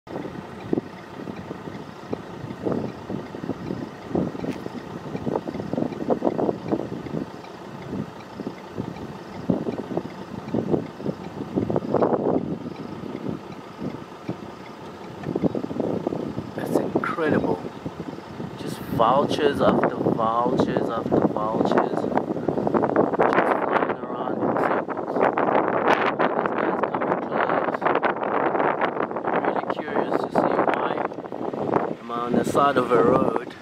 That's incredible. Just vultures after vultures after vultures. Just flying around in circles. All these guys coming close. I'm really curious to see why. I'm on the side of a road.